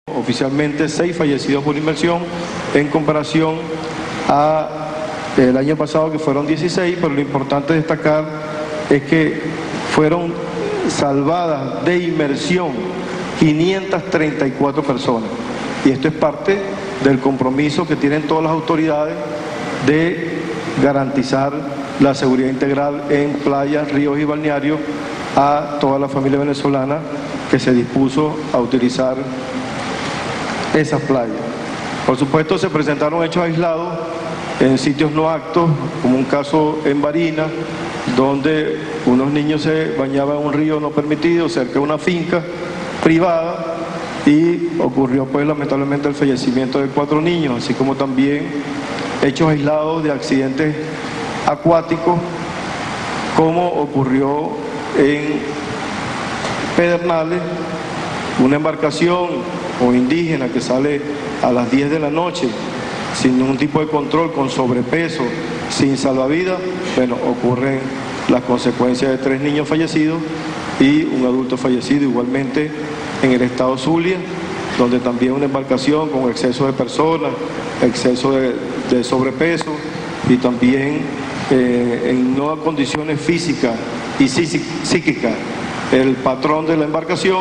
Oficialmente 6 fallecidos por inmersión en comparación a el año pasado, que fueron 16, pero lo importante destacar es que fueron salvadas de inmersión 534 personas. Y esto es parte del compromiso que tienen todas las autoridades de garantizar la seguridad integral en playas, ríos y balnearios a toda la familia venezolana que se dispuso a utilizar esas playas. Por supuesto, se presentaron hechos aislados en sitios no aptos, como un caso en Barinas, donde unos niños se bañaban en un río no permitido cerca de una finca privada y ocurrió pues lamentablemente el fallecimiento de 4 niños, así como también hechos aislados de accidentes acuáticos, como ocurrió en Pedernales, una embarcación o indígena que sale a las 10 de la noche sin ningún tipo de control, con sobrepeso, sin salvavidas. Bueno, ocurren las consecuencias de 3 niños fallecidos y un adulto fallecido. Igualmente en el estado Zulia, donde también una embarcación con exceso de personas, exceso de sobrepeso y también en no condiciones físicas y psíquicas el patrón de la embarcación,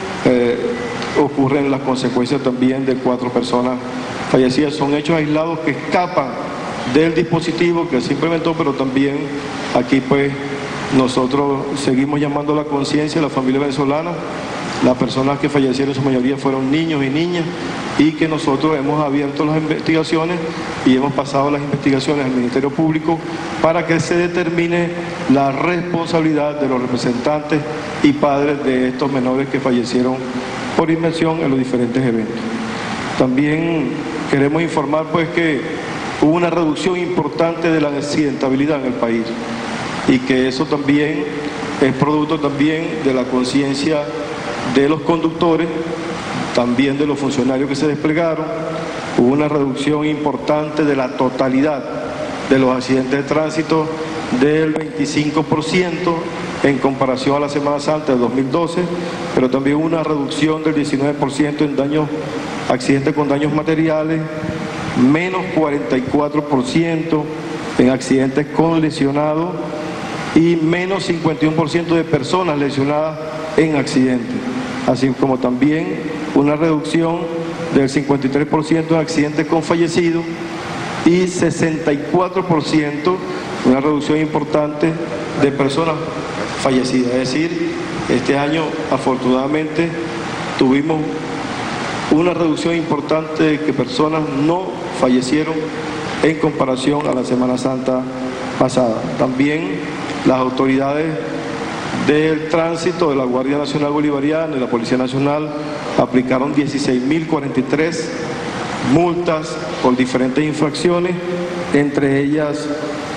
ocurren las consecuencias también de 4 personas fallecidas. Son hechos aislados que escapan del dispositivo que se implementó, pero también aquí pues nosotros seguimos llamando a la conciencia de la familia venezolana. Las personas que fallecieron en su mayoría fueron niños y niñas, y que nosotros hemos abierto las investigaciones y hemos pasado las investigaciones al Ministerio Público para que se determine la responsabilidad de los representantes y padres de estos menores que fallecieron por inmersión en los diferentes eventos. También queremos informar pues que hubo una reducción importante de la accidentabilidad en el país, y que eso también es producto también de la conciencia de los conductores, también de los funcionarios que se desplegaron. Hubo una reducción importante de la totalidad de los accidentes de tránsito del 25% en comparación a la Semana Santa de 2012, pero también hubo una reducción del 19% en accidentes con daños materiales, menos 44% en accidentes con lesionados y menos 51% de personas lesionadas en accidentes, así como también una reducción del 53% en accidentes con fallecidos y 64%, una reducción importante de personas fallecidas. Es decir, este año afortunadamente tuvimos una reducción importante de que personas no fallecieron en comparación a la Semana Santa pasada. También las autoridades del tránsito de la Guardia Nacional Bolivariana y la Policía Nacional aplicaron 16.043 multas por diferentes infracciones, entre ellas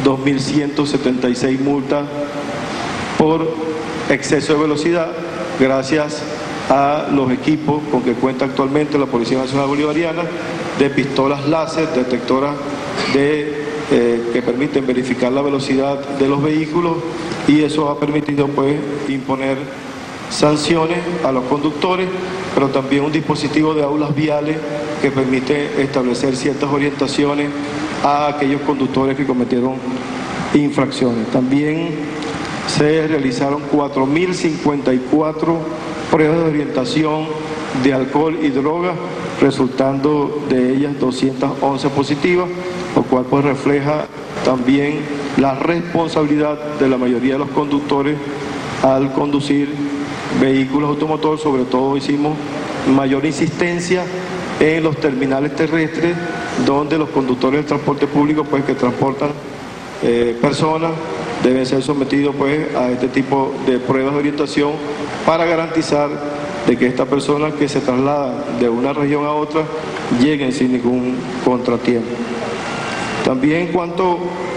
2.176 multas por exceso de velocidad, gracias a los equipos con que cuenta actualmente la Policía Nacional Bolivariana, de pistolas láser, detectoras que permiten verificar la velocidad de los vehículos, y eso ha permitido pues imponer sanciones a los conductores, pero también un dispositivo de aulas viales que permite establecer ciertas orientaciones a aquellos conductores que cometieron infracciones. También se realizaron 4.054 pruebas de orientación de alcohol y drogas, resultando de ellas 211 positivas, lo cual pues refleja también la responsabilidad de la mayoría de los conductores al conducir vehículos automotores. Sobre todo hicimos mayor insistencia en los terminales terrestres, donde los conductores del transporte público pues que transportan personas deben ser sometidos pues a este tipo de pruebas de orientación para garantizar de que estas personas que se trasladan de una región a otra lleguen sin ningún contratiempo. También en cuanto